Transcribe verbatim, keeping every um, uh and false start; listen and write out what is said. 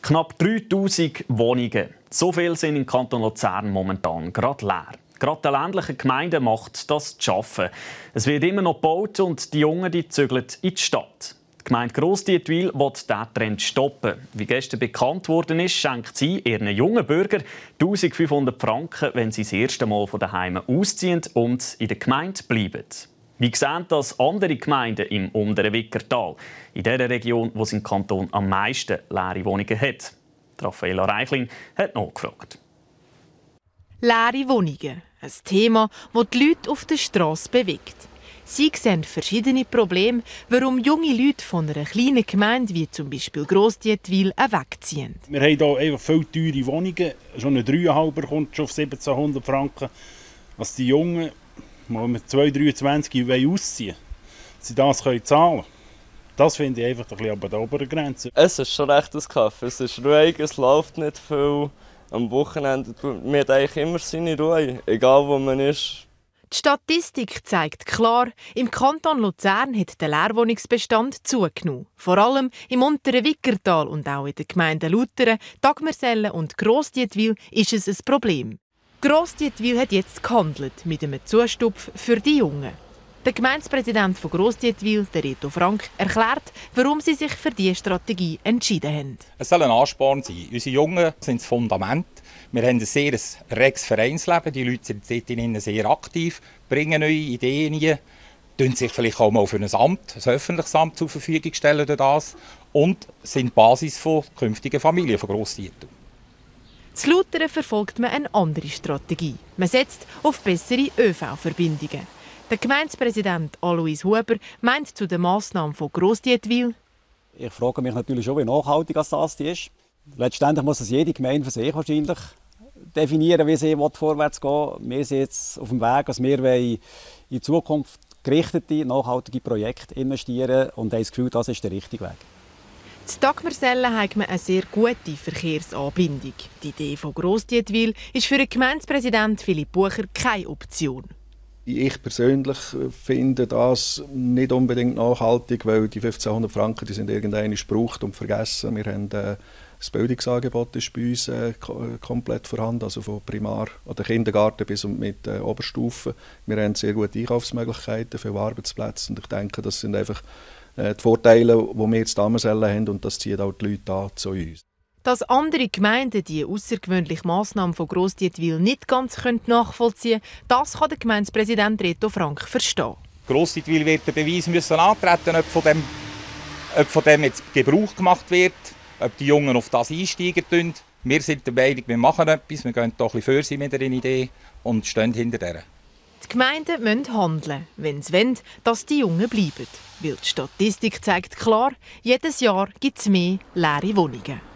Knapp dreitausend Wohnungen. So viel sind im Kanton Luzern momentan gerade leer. Gerade den ländlichen Gemeinden macht das zu schaffen. Es wird immer noch gebaut und die Jungen die zügeln in die Stadt. Die Gemeinde Grossdietwil will diesen Trend stoppen. Wie gestern bekannt worden ist, schenkt sie ihren jungen Bürgern eintausendfünfhundert Franken, wenn sie das erste Mal von daheim ausziehen und in der Gemeinde bleiben. Wie sehen das andere Gemeinden im unteren Wickertal, in der Region, wo es im Kanton am meisten leere Wohnungen hat? Raffaella Reichling hat nachgefragt. Leere Wohnungen, ein Thema, das die Leute auf der Strasse bewegt. Sie sehen verschiedene Probleme, warum junge Leute von einer kleinen Gemeinde wie zum Beispiel Grossdietwil wegziehen. Wir haben hier einfach viel teure Wohnungen. Schon ein dreieinhalber kommt schon auf siebzehnhundert Franken. Was die Jungen mit zwei dreiundzwanzig ausziehen, dass sie das zahlen können. Das finde ich einfach ein bisschen an der oberen Grenze. Es ist schon recht ein Kaffee. Es ist ruhig, es läuft nicht viel. Am Wochenende man hat eigentlich immer seine Ruhe, egal wo man ist. Die Statistik zeigt klar, im Kanton Luzern hat der Leerwohnungsbestand zugenommen. Vor allem im unteren Wickertal und auch in den Gemeinden Lutheren, Dagmersellen und Grossdietwil ist es ein Problem. Grossdietwil hat jetzt gehandelt mit einem Zustupf für die Jungen. Der Gemeindepräsident von Grossdietwil, der Reto Frank, erklärt, warum sie sich für diese Strategie entschieden haben. Es soll ein Ansporn sein. Unsere Jungen sind das Fundament. Wir haben ein sehr reges Vereinsleben. Die Leute sind dort sehr aktiv, bringen neue Ideen ein, stellen sich vielleicht auch mal für ein Amt, ein öffentliches Amt zur Verfügung stellen durch das und sind die Basis von künftigen Familien von Grossdietwil. Zu Lutheren verfolgt man eine andere Strategie. Man setzt auf bessere ÖV-Verbindungen. Der Gemeindepräsident Alois Huber meint zu den Massnahmen von Grossdietwil: Ich frage mich natürlich schon, wie nachhaltig das ist. Letztendlich muss es jede Gemeinde für sich wahrscheinlich definieren, wie sie vorwärts gehen will. Wir sind jetzt auf dem Weg, dass wir in Zukunft gerichtete, nachhaltige Projekte investieren und haben das Gefühl, das ist der richtige Weg. In Dagmersellen hat man eine sehr gute Verkehrsanbindung. Die Idee von Grossdietwil ist für den Gemeindepräsident Philipp Bucher keine Option. Ich persönlich finde das nicht unbedingt nachhaltig, weil die fünfzehnhundert Franken die sind irgendwann gebraucht und vergessen. Wir haben äh, das Bildungsangebot ist bei uns äh, komplett vorhanden, also von Primar- oder Kindergarten bis und mit äh, Oberstufe. Wir haben sehr gute Einkaufsmöglichkeiten für Arbeitsplätze und ich denke, das sind einfach äh, die Vorteile, die wir jetzt Dagmersellen haben und das zieht auch die Leute an zu uns. Dass andere Gemeinden die außergewöhnliche Massnahmen von Grossdietwil nicht ganz nachvollziehen können, das kann der Gemeindepräsident Reto Frank verstehen. Grossdietwil wird den Beweis müssen antreten, ob von dem, ob von dem jetzt Gebrauch gemacht wird, ob die Jungen auf das einsteigen. Wir sind der Meinung, wir machen etwas, wir gehen doch ein bisschen für sie mit einer Idee und stehen hinter der. Die Gemeinden müssen handeln, wenn sie wollen, dass die Jungen bleiben. Weil die Statistik zeigt klar, jedes Jahr gibt es mehr leere Wohnungen.